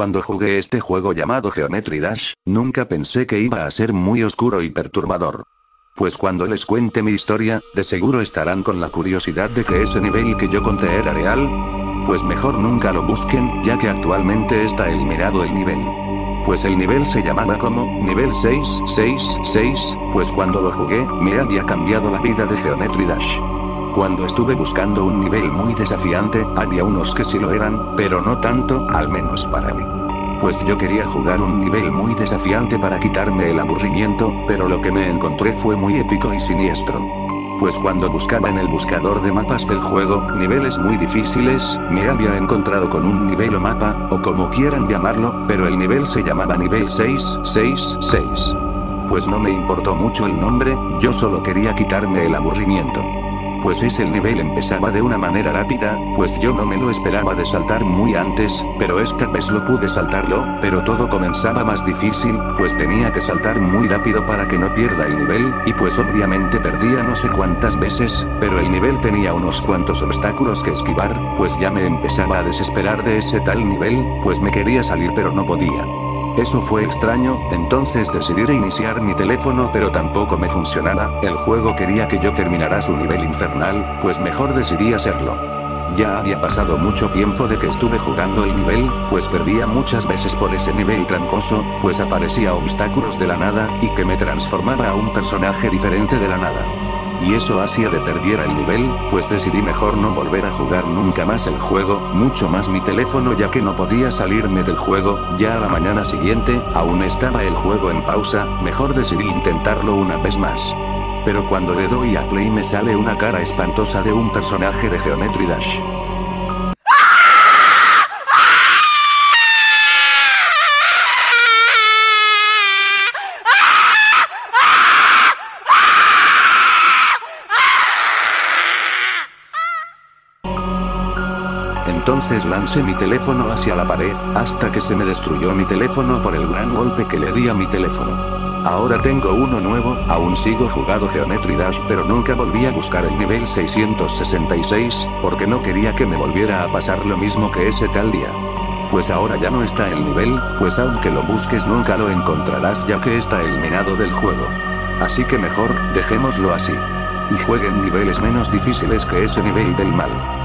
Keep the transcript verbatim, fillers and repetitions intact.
Cuando jugué este juego llamado Geometry Dash, nunca pensé que iba a ser muy oscuro y perturbador. Pues cuando les cuente mi historia, de seguro estarán con la curiosidad de que ese nivel que yo conté era real. Pues mejor nunca lo busquen, ya que actualmente está eliminado el nivel. Pues el nivel se llamaba como, nivel seis seis seis, pues cuando lo jugué, me había cambiado la vida de Geometry Dash. Cuando estuve buscando un nivel muy desafiante, había unos que sí lo eran, pero no tanto, al menos para mí. Pues yo quería jugar un nivel muy desafiante para quitarme el aburrimiento, pero lo que me encontré fue muy épico y siniestro. Pues cuando buscaba en el buscador de mapas del juego, niveles muy difíciles, me había encontrado con un nivel o mapa, o como quieran llamarlo, pero el nivel se llamaba nivel seis seis seis. Pues no me importó mucho el nombre, yo solo quería quitarme el aburrimiento. Pues ese nivel empezaba de una manera rápida, pues yo no me lo esperaba de saltar muy antes, pero esta vez lo pude saltarlo, pero todo comenzaba más difícil, pues tenía que saltar muy rápido para que no pierda el nivel, y pues obviamente perdía no sé cuántas veces, pero el nivel tenía unos cuantos obstáculos que esquivar, pues ya me empezaba a desesperar de ese tal nivel, pues me quería salir pero no podía. Eso fue extraño, entonces decidí reiniciar mi teléfono pero tampoco me funcionaba, el juego quería que yo terminara su nivel infernal, pues mejor decidí hacerlo. Ya había pasado mucho tiempo de que estuve jugando el nivel, pues perdía muchas veces por ese nivel tramposo, pues aparecía obstáculos de la nada, y que me transformaba a un personaje diferente de la nada. Y eso hacía de perdiera el nivel, pues decidí mejor no volver a jugar nunca más el juego, mucho más mi teléfono ya que no podía salirme del juego, ya a la mañana siguiente, aún estaba el juego en pausa, mejor decidí intentarlo una vez más. Pero cuando le doy a play me sale una cara espantosa de un personaje de Geometry Dash. Entonces lancé mi teléfono hacia la pared, hasta que se me destruyó mi teléfono por el gran golpe que le di a mi teléfono. Ahora tengo uno nuevo, aún sigo jugando Geometry Dash pero nunca volví a buscar el nivel seiscientos sesenta y seis, porque no quería que me volviera a pasar lo mismo que ese tal día. Pues ahora ya no está el nivel, pues aunque lo busques nunca lo encontrarás ya que está eliminado del juego. Así que mejor, dejémoslo así. Y jueguen niveles menos difíciles que ese nivel del mal.